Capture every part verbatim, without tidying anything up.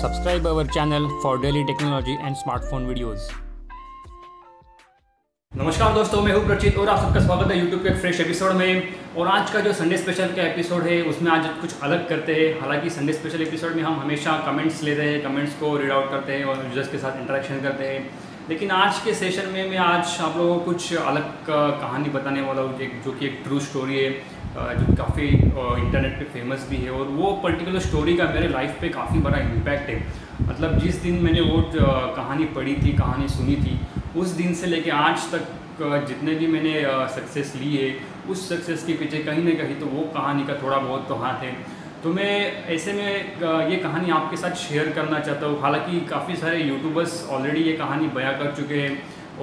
Subscribe our channel for daily technology and smartphone videos. नमस्कार दोस्तों, मैं हूं प्रचित और आप सबका स्वागत है यूट्यूब के एक फ्रेश एपिसोड में। और आज का जो संडे स्पेशल का एपिसोड है उसमें आज कुछ अलग करते हैं। हालांकि संडे स्पेशल एपिसोड में हम हमेशा कमेंट्स लेते हैं, कमेंट्स को रीड आउट करते हैं और यूजर्स के साथ इंटरेक्शन करते हैं। लेकिन आज के सेशन में मैं आज आप लोगों को कुछ अलग कहानी बताने वाला हूँ जो कि एक ट्रू स्टोरी है, जो काफ़ी इंटरनेट पे फेमस भी है। और वो पर्टिकुलर स्टोरी का मेरे लाइफ पे काफ़ी बड़ा इम्पैक्ट है। मतलब जिस दिन मैंने वो कहानी पढ़ी थी, कहानी सुनी थी, उस दिन से लेके आज तक जितने भी मैंने सक्सेस ली है, उस सक्सेस के पीछे कहीं ना कहीं तो वो कहानी का थोड़ा बहुत तो हाथ है। तो मैं ऐसे में ये कहानी आपके साथ शेयर करना चाहता हूँ। हालांकि काफ़ी सारे यूट्यूबर्स ऑलरेडी ये कहानी बयां कर चुके हैं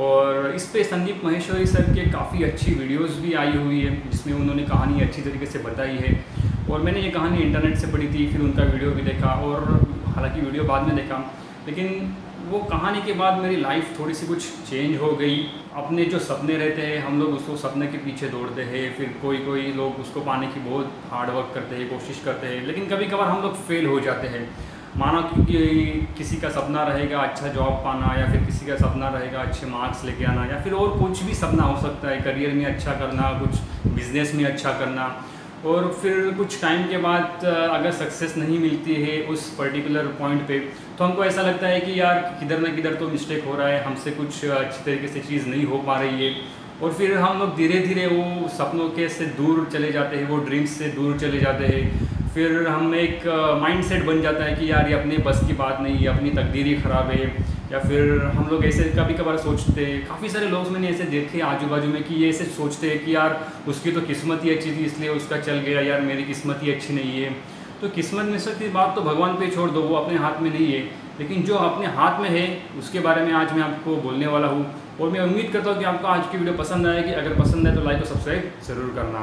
और इस पे संदीप महेश्वरी सर के काफ़ी अच्छी वीडियोस भी आई हुई है जिसमें उन्होंने कहानी अच्छी तरीके से बताई है। और मैंने ये कहानी इंटरनेट से पढ़ी थी, फिर उनका वीडियो भी देखा और हालांकि वीडियो बाद में देखा, लेकिन वो कहानी के बाद मेरी लाइफ थोड़ी सी कुछ चेंज हो गई। अपने जो सपने रहते हैं हम लोग उसको सपने के पीछे दौड़ते हैं, फिर कोई कोई लोग उसको पाने की बहुत हार्ड वर्क करते हैं, कोशिश करते हैं, लेकिन कभी कभार हम लोग फेल हो जाते हैं। माना क्योंकि किसी का सपना रहेगा अच्छा जॉब पाना, या फिर किसी का सपना रहेगा अच्छे मार्क्स लेके आना, या फिर और कुछ भी सपना हो सकता है, करियर में अच्छा करना, कुछ बिजनेस में अच्छा करना। और फिर कुछ टाइम के बाद अगर सक्सेस नहीं मिलती है उस पर्टिकुलर पॉइंट पे, तो हमको ऐसा लगता है कि यार किधर ना किधर तो मिस्टेक हो रहा है, हमसे कुछ अच्छी तरीके से चीज़ नहीं हो पा रही है। और फिर हम लोग धीरे धीरे वो सपनों के से दूर चले जाते हैं, वो ड्रीम्स से दूर चले जाते हैं। फिर हम एक माइंडसेट बन जाता है कि यार ये अपने बस की बात नहीं है, अपनी तकदीर ही ख़राब है। या फिर हम लोग ऐसे कभी कभार सोचते हैं, काफ़ी सारे लोग मैंने ऐसे देखे आजू बाजू में कि ये ऐसे सोचते हैं कि यार उसकी तो किस्मत ही अच्छी थी इसलिए उसका चल गया, यार मेरी किस्मत ही अच्छी नहीं है। तो किस्मत में से की बात तो भगवान पे छोड़ दो, वो अपने हाथ में नहीं है। लेकिन जो अपने हाथ में है उसके बारे में आज मैं आपको बोलने वाला हूँ। और मैं उम्मीद करता हूँ कि आपको आज की वीडियो पसंद आएगी। अगर पसंद है तो लाइक और सब्सक्राइब ज़रूर करना।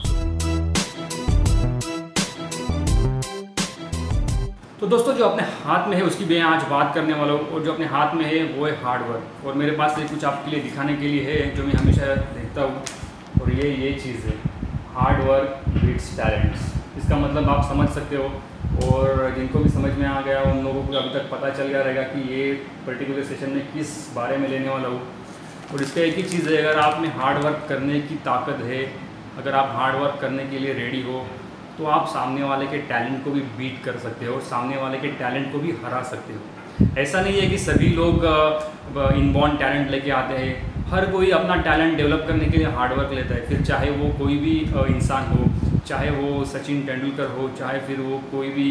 तो दोस्तों, जो अपने हाथ में है उसकी मैं आज बात करने वाला हूँ। और जो अपने हाथ में है वो है हार्ड वर्क। और मेरे पास ये कुछ आपके लिए दिखाने के लिए है जो मैं हमेशा देखता हूँ। और ये ये चीज़ है, हार्ड वर्क बीट्स टैलेंट्स। इसका मतलब आप समझ सकते हो। और जिनको भी समझ में आ गया उन लोगों को अभी तक पता चल गया रहेगा कि ये पर्टिकुलर सेशन में किस बारे में लेने वाला हूँ। और इसका एक ही चीज़ है, अगर आप में हार्ड वर्क करने की ताकत है, अगर आप हार्ड वर्क करने के लिए रेडी हो, तो आप सामने वाले के टैलेंट को भी बीट कर सकते हो और सामने वाले के टैलेंट को भी हरा सकते हो। ऐसा नहीं है कि सभी लोग इनबॉर्न टैलेंट लेके आते हैं। हर कोई अपना टैलेंट डेवलप करने के लिए हार्ड वर्क लेता है। फिर चाहे वो कोई भी इंसान हो, चाहे वो सचिन तेंदुलकर हो, चाहे फिर वो कोई भी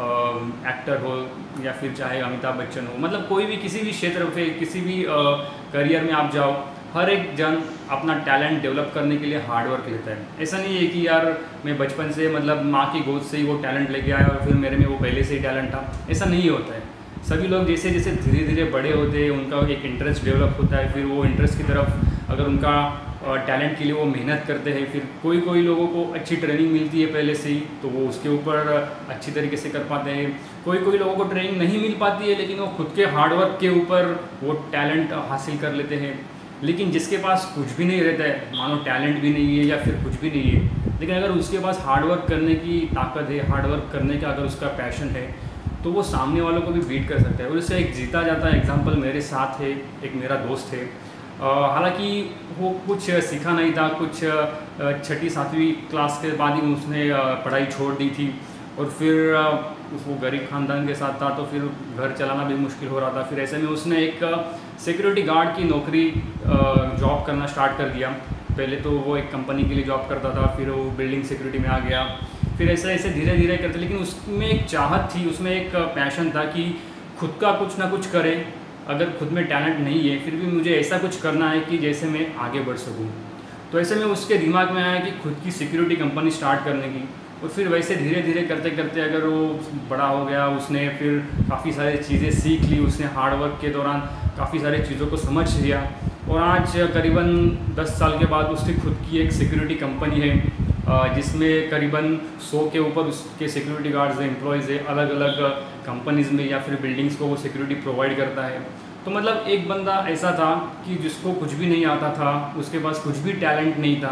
एक्टर हो, या फिर चाहे अमिताभ बच्चन हो, मतलब कोई भी किसी भी क्षेत्र पे किसी भी करियर में आप जाओ, हर एक जन अपना टैलेंट डेवलप करने के लिए हार्ड वर्क लेता है। ऐसा नहीं है कि यार मैं बचपन से मतलब माँ की गोद से ही वो टैलेंट लेके आया और फिर मेरे में वो पहले से ही टैलेंट था, ऐसा नहीं होता है। सभी लोग जैसे जैसे धीरे धीरे बड़े होते हैं उनका एक इंटरेस्ट डेवलप होता है, फिर वो इंटरेस्ट की तरफ अगर उनका टैलेंट के लिए वो मेहनत करते हैं, फिर कोई कोई लोगों को अच्छी ट्रेनिंग मिलती है पहले से ही तो वो उसके ऊपर अच्छी तरीके से कर पाते हैं। कोई कोई लोगों को ट्रेनिंग नहीं मिल पाती है लेकिन वो खुद के हार्डवर्क के ऊपर वो टैलेंट हासिल कर लेते हैं। लेकिन जिसके पास कुछ भी नहीं रहता है, मानो टैलेंट भी नहीं है या फिर कुछ भी नहीं है, लेकिन अगर उसके पास हार्डवर्क करने की ताकत है, हार्डवर्क करने का अगर उसका पैशन है, तो वो सामने वालों को भी बीट कर सकता है। और इससे एक जीता जाता है एग्जांपल मेरे साथ है। एक मेरा दोस्त है, हालांकि वो कुछ सीखा नहीं था, कुछ छठी सातवीं क्लास के बाद ही उसने पढ़ाई छोड़ दी थी। और फिर वो गरीब ख़ानदान के साथ था तो फिर घर चलाना भी मुश्किल हो रहा था। फिर ऐसे में उसने एक सिक्योरिटी गार्ड की नौकरी जॉब करना स्टार्ट कर दिया। पहले तो वो एक कंपनी के लिए जॉब करता था, फिर वो बिल्डिंग सिक्योरिटी में आ गया, फिर ऐसे ऐसे धीरे धीरे करते। लेकिन उसमें एक चाहत थी, उसमें एक पैशन था कि खुद का कुछ ना कुछ करे। अगर खुद में टैलेंट नहीं है फिर भी मुझे ऐसा कुछ करना है कि जैसे मैं आगे बढ़ सकूँ। तो ऐसे में उसके दिमाग में आया कि खुद की सिक्योरिटी कंपनी स्टार्ट करने की। और फिर वैसे धीरे धीरे करते करते अगर वो बड़ा हो गया, उसने फिर काफ़ी सारी चीज़ें सीख ली, उसने हार्डवर्क के दौरान काफ़ी सारी चीज़ों को समझ लिया। और आज करीबन दस साल के बाद उसकी खुद की एक सिक्योरिटी कंपनी है जिसमें करीबन सौ के ऊपर उसके सिक्योरिटी गार्ड्स हैं, एम्प्लॉयज़ है, अलग अलग कंपनीज़ में या फिर बिल्डिंग्स को वो सिक्योरिटी प्रोवाइड करता है। तो मतलब एक बंदा ऐसा था कि जिसको कुछ भी नहीं आता था, उसके पास कुछ भी टैलेंट नहीं था,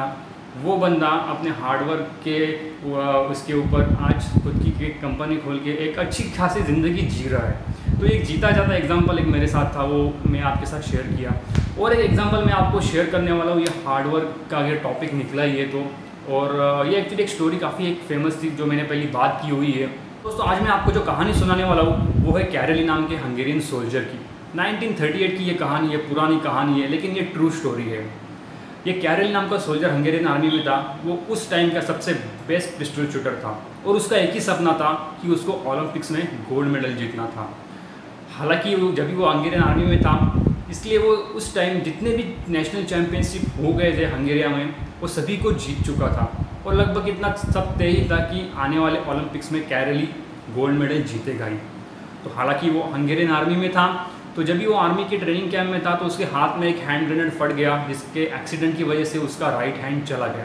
वो बंदा अपने हार्डवर्क के उसके ऊपर आज खुद की एक कंपनी खोल के एक अच्छी खासी ज़िंदगी जी रहा है। तो एक जीता जाता एग्जांपल एक मेरे साथ था, वो मैं आपके साथ शेयर किया। और एक एग्जांपल मैं आपको शेयर करने वाला हूँ, ये हार्डवर्क का अगर टॉपिक निकला ही है तो। और ये एक्चुअली एक स्टोरी काफ़ी एक फेमस थी जो मैंने पहली बात की हुई है। दोस्तों आज मैं आपको जो कहानी सुनाने वाला हूँ वो है कैरेली नाम के हंगेरियन सोल्जर की। नाइनटीन थर्टी एट की ये कहानी है, पुरानी कहानी है, लेकिन ये ट्रू स्टोरी है। ये कैरेली नाम का सोल्जर हंगेरियन आर्मी में था। वो उस टाइम का सबसे बेस्ट पिस्टल शूटर था और उसका एक ही सपना था कि उसको ओलंपिक्स में गोल्ड मेडल जीतना था। हालांकि वो जब भी वो हंगेरियन आर्मी में था, इसलिए वो उस टाइम जितने भी नेशनल चैम्पियनशिप हो गए थे हंगेरिया में, वो सभी को जीत चुका था। और लगभग इतना सब तय ही था कि आने वाले ओलंपिक्स में कैरेली गोल्ड मेडल जीतेगा ही। तो हालांकि वो हंगेरियन आर्मी में था, तो जब भी वो आर्मी के ट्रेनिंग कैंप में था तो उसके हाथ में एक हैंड ग्रेनेड फट गया, जिसके एक्सीडेंट की वजह से उसका राइट हैंड चला गया।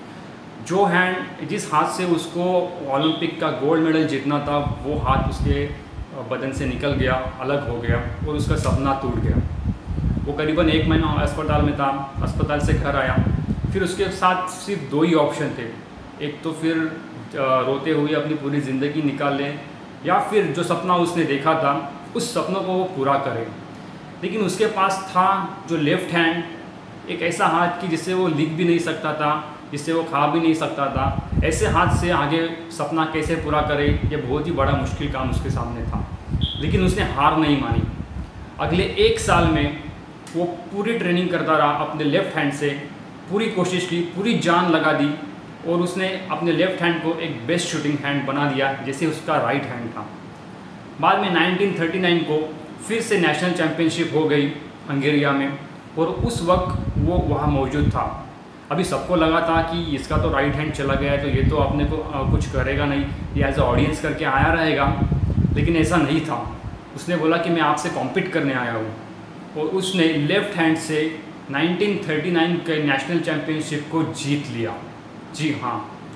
जो हैंड जिस हाथ से उसको ओलंपिक का गोल्ड मेडल जीतना था, वो हाथ उसके बदन से निकल गया, अलग हो गया और उसका सपना टूट गया। वो करीबन एक महीना अस्पताल में था। अस्पताल से घर आया, फिर उसके साथ सिर्फ दो ही ऑप्शन थे। एक तो फिर रोते हुए अपनी पूरी ज़िंदगी निकाल ले, या फिर जो सपना उसने देखा था उस सपनों को वो पूरा करे। लेकिन उसके पास था जो लेफ़्ट हैंड, एक ऐसा हाथ कि जिससे वो लिख भी नहीं सकता था, जिससे वो खा भी नहीं सकता था। ऐसे हाथ से आगे सपना कैसे पूरा करे, ये बहुत ही बड़ा मुश्किल काम उसके सामने था। लेकिन उसने हार नहीं मानी। अगले एक साल में वो पूरी ट्रेनिंग करता रहा, अपने लेफ़्ट हैंड से पूरी कोशिश की, पूरी जान लगा दी और उसने अपने लेफ़्ट हैंड को एक बेस्ट शूटिंग हैंड बना दिया जैसे उसका राइट हैंड था। बाद में नाइनटीन थर्टी नाइन को फिर से नेशनल चैम्पियनशिप हो गई हंगेरिया में, और उस वक्त वो वहाँ मौजूद था। अभी सबको लगा था कि इसका तो राइट हैंड चला गया है, तो ये तो अपने को आ, कुछ करेगा नहीं, ये एज ए ऑडियंस करके आया रहेगा। लेकिन ऐसा नहीं था। उसने बोला कि मैं आपसे कॉम्पीट करने आया हूँ, और उसने लेफ़्ट हैंड से नाइनटीन थर्टी नाइन के नेशनल चैम्पियनशिप को जीत लिया। जी हाँ,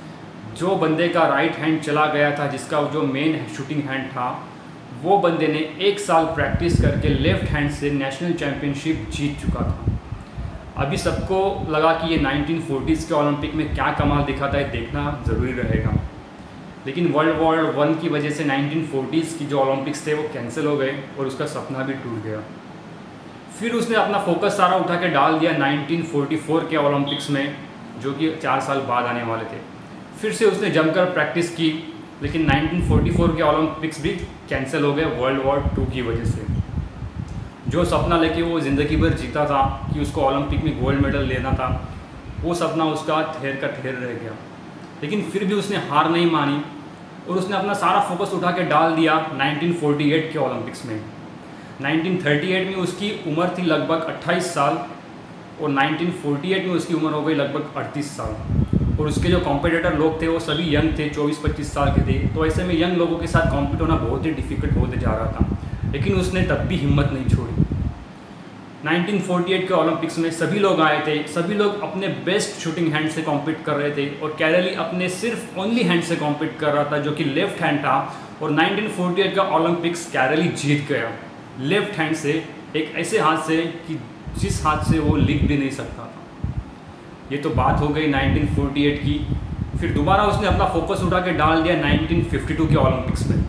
जो बंदे का राइट हैंड चला गया था, जिसका जो मेन शूटिंग हैंड था, वो बंदे ने एक साल प्रैक्टिस करके लेफ़्ट हैंड से नेशनल चैम्पियनशिप जीत चुका था। अभी सबको लगा कि ये नाइनटीन फोर्टीज़ के ओलंपिक में क्या कमाल दिखाता है, देखना ज़रूरी रहेगा। लेकिन वर्ल्ड वॉर वन की वजह से नाइनटीन फोर्टीज़ की जो ओलंपिक्स थे वो कैंसिल हो गए और उसका सपना भी टूट गया। फिर उसने अपना फोकस सारा उठा के डाल दिया नाइनटीन फोर्टी फोर के ओलंपिक्स में, जो कि चार साल बाद आने वाले थे। फिर से उसने जमकर प्रैक्टिस की, लेकिन नाइनटीन फोर्टी फोर के ओलंपिक्स भी कैंसिल हो गए वर्ल्ड वॉर टू की वजह से। जो सपना लेके वो ज़िंदगी भर जीता था कि उसको ओलंपिक में गोल्ड मेडल लेना था, वो सपना उसका ठहर का ठहर रह गया। लेकिन फिर भी उसने हार नहीं मानी और उसने अपना सारा फोकस उठा के डाल दिया नाइनटीन फोर्टी एट के ओलंपिक्स में। नाइनटीन थर्टी एट में उसकी उम्र थी लगभग अट्ठाईस साल और नाइनटीन फोर्टी एट में उसकी उम्र हो गई लगभग अड़तीस साल। और उसके जो कॉम्पिटिटर लोग थे वो सभी यंग थे, चौबीस पच्चीस साल के थे। तो ऐसे में यंग लोगों के साथ कॉम्पीट होना बहुत ही डिफ़िकल्ट होते जा रहा था, लेकिन उसने तब भी हिम्मत नहीं छोड़ी। नाइनटीन फोर्टी एट के ओलंपिक्स में सभी लोग आए थे, सभी लोग अपने बेस्ट शूटिंग हैंड से कॉम्पीट कर रहे थे, और कैरेली अपने सिर्फ ओनली हैंड से कॉम्पीट कर रहा था जो कि लेफ्ट हैंड था। और नाइनटीन फोर्टी एट का ओलंपिक्स कैरेली जीत गया लेफ्ट हैंड से, एक ऐसे हाथ से कि जिस हाथ से वो लिख भी नहीं सकता था। ये तो बात हो गई नाइनटीन फोर्टी एट की। फिर दोबारा उसने अपना फोकस उठा के डाल दिया नाइनटीन फिफ्टी टू के ओलंपिक्स में,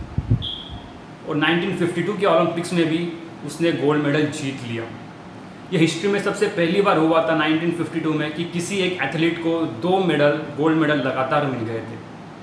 और नाइनटीन फिफ्टी टू के ओलंपिक्स में भी उसने गोल्ड मेडल जीत लिया। ये हिस्ट्री में सबसे पहली बार हुआ था नाइनटीन फिफ्टी टू में कि किसी एक एथलीट को दो मेडल गोल्ड मेडल लगातार मिल गए थे।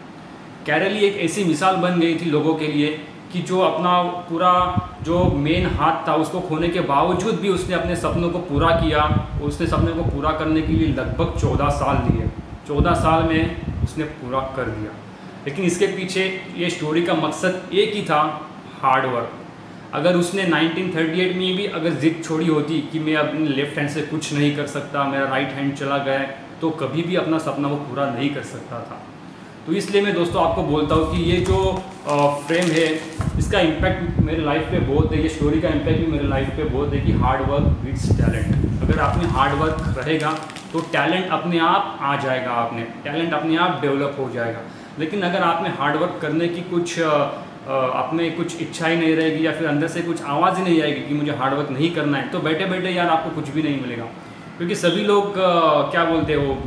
कैरेली एक ऐसी मिसाल बन गई थी लोगों के लिए कि जो अपना पूरा जो मेन हाथ था उसको खोने के बावजूद भी उसने अपने सपनों को पूरा किया। उसने सपने को पूरा करने के लिए लगभग चौदह साल लिए। चौदह साल में उसने पूरा कर दिया। लेकिन इसके पीछे ये स्टोरी का मकसद एक ही था, हार्ड वर्क। अगर उसने नाइनटीन थर्टी एट में भी अगर जिद छोड़ी होती कि मैं अपने लेफ्ट हैंड से कुछ नहीं कर सकता, मेरा राइट हैंड चला गया, तो कभी भी अपना सपना वो पूरा नहीं कर सकता था। तो इसलिए मैं दोस्तों आपको बोलता हूँ कि ये जो फ्रेम है इसका इम्पैक्ट मेरे लाइफ पे बहुत है, ये स्टोरी का इम्पैक्ट भी मेरे लाइफ पे बहुत है कि हार्ड वर्क बीट्स टैलेंट। अगर आप में हार्ड वर्क रहेगा तो टैलेंट अपने आप आ जाएगा, आपने टैलेंट अपने आप डेवलप हो जाएगा। लेकिन अगर आप में हार्ड वर्क करने की कुछ आप में कुछ इच्छा ही नहीं रहेगी या फिर अंदर से कुछ आवाज़ ही नहीं आएगी कि मुझे हार्ड वर्क नहीं करना है, तो बैठे बैठे यार आपको कुछ भी नहीं मिलेगा। क्योंकि सभी लोग क्या बोलते हैं, वो मुँह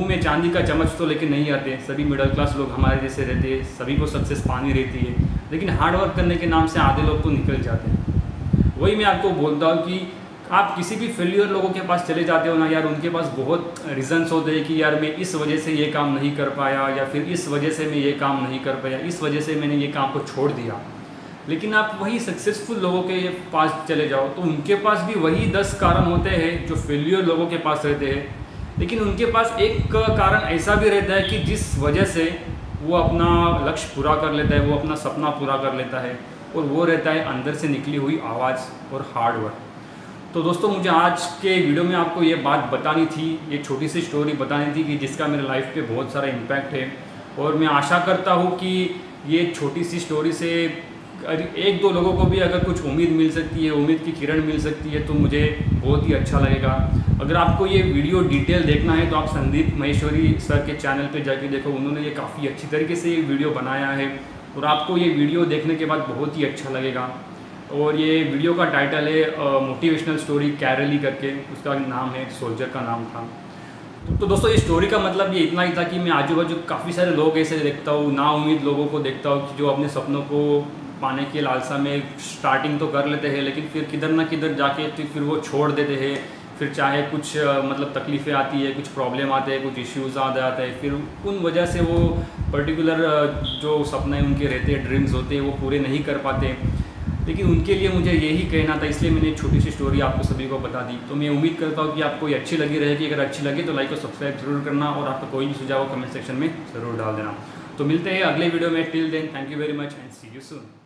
में चांदी का चम्मच तो लेके नहीं आते, सभी मिडिल क्लास लोग हमारे जैसे रहते हैं, सभी को सक्सेस पानी रहती है, लेकिन हार्ड वर्क करने के नाम से आधे लोग तो निकल जाते हैं। वही मैं आपको बोलता हूँ कि आप किसी भी फेलियर लोगों के पास चले जाते हो ना यार, उनके पास बहुत रीज़न्स होते हैं कि यार मैं इस वजह से ये काम नहीं कर पाया, या फिर इस वजह से मैं ये काम नहीं कर पाया, इस वजह से मैंने ये काम को छोड़ दिया। लेकिन आप वही सक्सेसफुल लोगों के पास चले जाओ तो उनके पास भी वही दस कारण होते हैं जो फेलियर लोगों के पास रहते हैं, लेकिन उनके पास एक कारण ऐसा भी रहता है कि जिस वजह से वो अपना लक्ष्य पूरा कर लेता है, वो अपना सपना पूरा कर लेता है, और वो रहता है अंदर से निकली हुई आवाज़ और हार्ड वर्क। तो दोस्तों, मुझे आज के वीडियो में आपको ये बात बतानी थी, ये छोटी सी स्टोरी बतानी थी कि जिसका मेरे लाइफ पे बहुत सारा इम्पैक्ट है, और मैं आशा करता हूँ कि ये छोटी सी स्टोरी से एक दो लोगों को भी अगर कुछ उम्मीद मिल सकती है, उम्मीद की किरण मिल सकती है, तो मुझे बहुत ही अच्छा लगेगा। अगर आपको ये वीडियो डिटेल देखना है तो आप संदीप महेश्वरी सर के चैनल पे जाके देखो, उन्होंने ये काफ़ी अच्छी तरीके से ये वीडियो बनाया है, और आपको ये वीडियो देखने के बाद बहुत ही अच्छा लगेगा। और ये वीडियो का टाइटल है मोटिवेशनल स्टोरी कैरली करके, उसका नाम है, सोल्जर का नाम था। तो, तो दोस्तों, ये स्टोरी का मतलब ये इतना ही था कि मैं आजू बाजू काफ़ी सारे लोग ऐसे देखता हूँ, ना उम्मीद लोगों को देखता हूँ कि जो अपने सपनों को पाने के लालसा में स्टार्टिंग तो कर लेते हैं, लेकिन फिर किधर ना किधर जाके तो फिर वो छोड़ देते हैं। फिर चाहे कुछ मतलब तकलीफ़ें आती है, कुछ प्रॉब्लम आते हैं, कुछ इश्यूज़ आ जाते हैं, फिर उन वजह से वो पर्टिकुलर जो सपने उनके रहते हैं, ड्रीम्स होते हैं, वो पूरे नहीं कर पाते। लेकिन उनके लिए मुझे यही कहना था, इसलिए मैंने छोटी सी स्टोरी आपको सभी को बता दी। तो मैं उम्मीद करता हूँ कि आपको ये अच्छी लगी रहेगी। अगर अच्छी लगी तो लाइक और सब्सक्राइब जरूर करना, और आपका कोई भी सुझाव कमेंट सेक्शन में ज़रूर डाल देना। तो मिलते हैं अगले वीडियो में। Till then, thank you very much and see you soon.